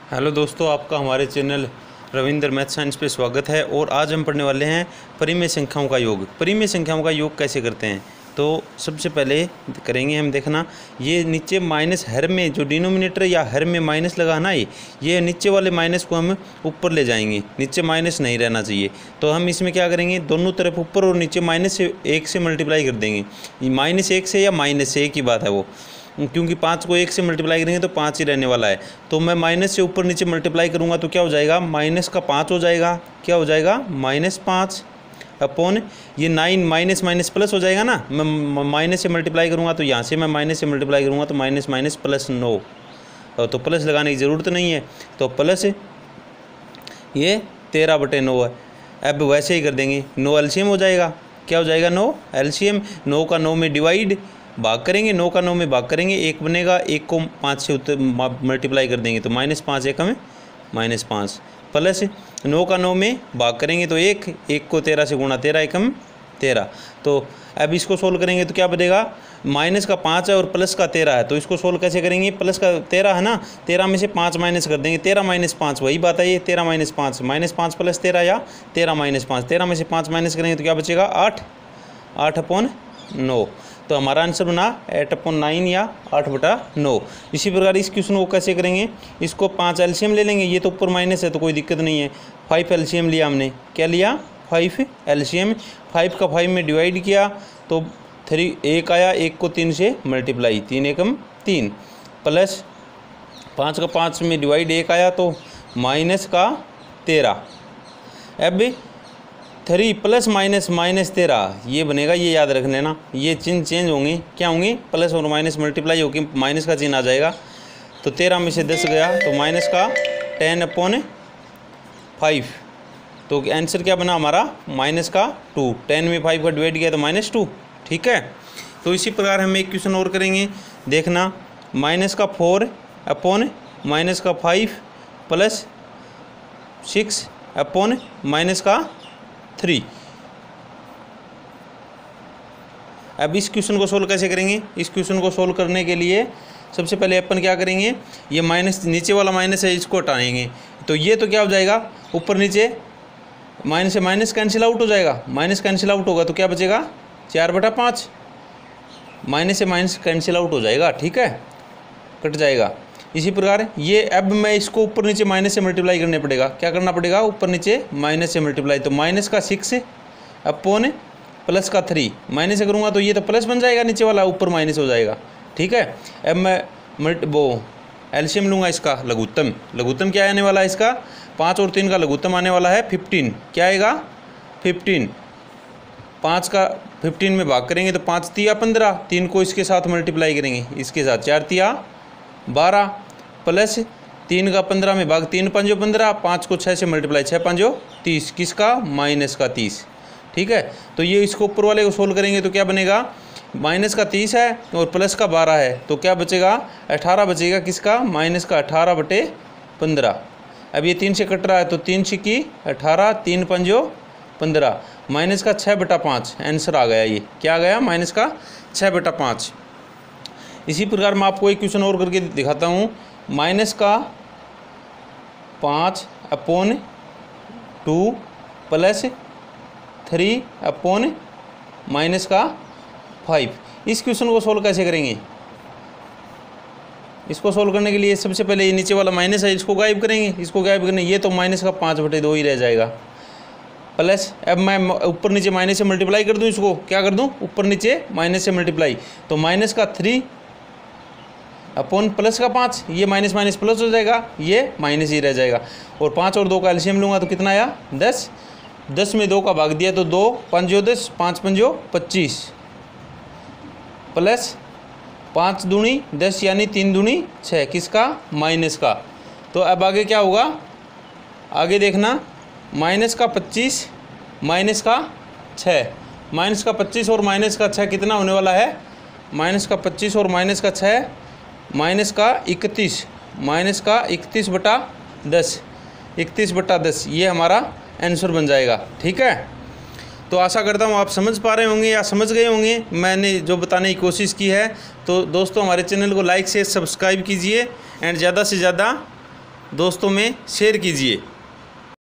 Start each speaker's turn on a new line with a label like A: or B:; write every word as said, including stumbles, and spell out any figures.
A: Hello दोस्तों, आपका हमारे चैनल रविंद्र मैथ साइंस पे स्वागत है। और आज हम पढ़ने वाले हैं परिमेय संख्याओं का योग। परिमेय संख्याओं का योग कैसे करते हैं, तो सबसे पहले करेंगे हम। देखना, ये नीचे माइनस हर में जो डिनोमिनेटर या हर में माइनस लगा ना, ये ये नीचे वाले माइनस को हम ऊपर ले जाएंगे। नीचे माइनस नहीं रहना चाहिए, तो हम इसमें क्या करेंगे, दोनों तरफ ऊपर और नीचे माइनस से एक से मल्टीप्लाई कर देंगे। माइनस एक से या माइनस से एक ही बात है वो, क्योंकि पाँच को एक से मल्टीप्लाई करेंगे तो पाँच ही रहने वाला है। तो मैं माइनस से ऊपर नीचे मल्टीप्लाई करूँगा तो क्या हो जाएगा, माइनस का पाँच हो जाएगा। क्या हो जाएगा, माइनस पाँच अपॉन ये नाइन, माइनस माइनस प्लस हो जाएगा ना। मैं माइनस से मल्टीप्लाई करूँगा तो यहाँ से मैं माइनस से मल्टीप्लाई करूँगा तो माइनस माइनस प्लस नौ, तो प्लस लगाने की ज़रूरत नहीं है। तो प्लस ये तेरह बटे नौ है। अब वैसे ही कर देंगे, नौ एलसीएम हो जाएगा। क्या हो जाएगा, नौ एलसीएम। नौ का नौ में डिवाइड भाग करेंगे, नौ का नौ में भाग करेंगे, एक बनेगा, एक को पाँच से उतर मल्टीप्लाई कर देंगे तो माइनस पाँच एक में माइनस पाँच, प्लस नौ का नौ में भाग करेंगे तो एक, एक को तेरह से गुणा, तेरह एक में तेरह। तो अब इसको सोल्व करेंगे तो क्या बनेगा, माइनस का पाँच है और प्लस का तेरह है। तो इसको सोल्व कैसे करेंगे, प्लस का तेरह है ना, तेरह में से पाँच माइनस कर देंगे, तेरह माइनस पाँच, वही बात है ये, तेरह माइनस पाँच, माइनस पाँच प्लस तेरह या तेरह माइनस पाँच। तेरह में से पाँच माइनस करेंगे तो क्या बचेगा, आठ, आठ अपॉन नौ। तो हमारा आंसर बना एट अपॉन नाइन या आठ बटा नौ। इसी प्रकार इस क्वेश्चन को कैसे करेंगे, इसको पाँच एलसीएम ले लेंगे, ये तो ऊपर माइनस है तो कोई दिक्कत नहीं है। फाइव एलसीएम लिया हमने, क्या लिया, फाइव एलसीएम। फाइव का फाइव में डिवाइड किया तो थ्री, एक आया, एक को तीन से मल्टीप्लाई, तीन एकम तीन, प्लस पाँच का पाँच में डिवाइड एक आया तो माइनस का तेरह। अब थ्री प्लस माइनस माइनस तेरह, ये बनेगा, ये याद रख लेना, ये चिन्ह चेंज होंगे, क्या होंगे, प्लस और माइनस मल्टीप्लाई होकर माइनस का चिन्ह आ जाएगा। तो तेरह में से दस गया तो माइनस का टेन अपॉन फाइव। तो आंसर क्या बना हमारा, माइनस का टू। टेन में फाइव का डिवाइड किया तो माइनस टू। ठीक है, तो इसी प्रकार हम एक क्वेश्चन और करेंगे। देखना, माइनस का फोर अपॉन माइनस का five plus six upon minus का थ्री। अब इस क्वेश्चन को सोल्व कैसे करेंगे, इस क्वेश्चन को सोल्व करने के लिए सबसे पहले अपन क्या करेंगे, ये माइनस, नीचे वाला माइनस है, इसको हटाएंगे। तो ये तो क्या हो जाएगा, ऊपर नीचे माइनस से माइनस कैंसिल आउट हो जाएगा, माइनस कैंसिल आउट होगा तो क्या बचेगा, चार बटा पाँच। माइनस से माइनस कैंसिल आउट हो जाएगा, ठीक है, कट जाएगा। इसी प्रकार ये, अब मैं इसको ऊपर नीचे माइनस से मल्टीप्लाई करने पड़ेगा, क्या करना पड़ेगा, ऊपर नीचे माइनस से मल्टीप्लाई। तो माइनस का सिक्स अपॉन प्लस का थ्री, माइनस से करूँगा तो ये तो प्लस बन जाएगा, नीचे वाला ऊपर माइनस हो जाएगा। ठीक है, अब मैं मल्ट वो एलसीएम लूँगा इसका, लघुत्तम। लघुत्तम क्या आने वाला है इसका, पाँच और तीन का लघुत्तम आने वाला है फिफ्टीन। क्या आएगा, फिफ्टीन। पाँच का फिफ्टीन में भाग करेंगे तो पाँच तिया पंद्रह, तीन को इसके साथ मल्टीप्लाई करेंगे, इसके साथ चार तिया बारह, प्लस तीन का पंद्रह में भाग, तीन पंजो पंद्रह, पाँच को छः से मल्टीप्लाई, छः पंजो तीस, किसका, माइनस का तीस। ठीक है, तो ये इसको ऊपर वाले को सोल्व करेंगे तो क्या बनेगा, माइनस का तीस है और प्लस का बारह है तो क्या बचेगा, अठारह बचेगा, किसका, माइनस का अठारह बटे पंद्रह। अब ये तीन से कट रहा है तो तीन छिक्की अठारह, तीन पंजो पंद्रह, माइनस का छः बटा पाँच आंसर आ गया। ये क्या आ गया, माइनस का छः बटा पाँच। इसी प्रकार मैं आपको एक क्वेश्चन और करके दिखाता हूँ। माइनस का पाँच upon two plus three upon minus का फाइव। इस क्वेश्चन को सोल्व कैसे करेंगे, इसको सोल्व करने के लिए सबसे पहले ये नीचे वाला माइनस है, इसको गायब करेंगे। इसको गायब करने, ये तो माइनस का पाँच बटे दो ही रह जाएगा, प्लस अब मैं ऊपर नीचे माइनस से मल्टीप्लाई कर दूं, इसको क्या कर दूं, ऊपर नीचे माइनस से मल्टीप्लाई, तो माइनस का थ्री अपॉन प्लस का पाँच, ये माइनस माइनस प्लस हो जाएगा, ये माइनस ही रह जाएगा। और पाँच और दो का एलसीएम लूँगा तो कितना आया, दस। दस में दो का भाग दिया तो दो पंजो दस, पाँच पंजो पच्चीस, प्लस पाँच दूनी दस यानी तीन दूनी छः, किसका, माइनस का। तो अब आगे क्या होगा, आगे देखना, माइनस का पच्चीस माइनस का छः, माइनस का पच्चीस और माइनस का छः कितना होने वाला है, माइनस का पच्चीस और माइनस का छः, माइनस का इकतीस, माइनस का इकतीस बटा दस, इकतीस बटा दस, ये हमारा आंसर बन जाएगा। ठीक है, तो आशा करता हूँ आप समझ पा रहे होंगे या समझ गए होंगे मैंने जो बताने की कोशिश की है। तो दोस्तों हमारे चैनल को लाइक से सब्सक्राइब कीजिए एंड ज़्यादा से ज़्यादा दोस्तों में शेयर कीजिए।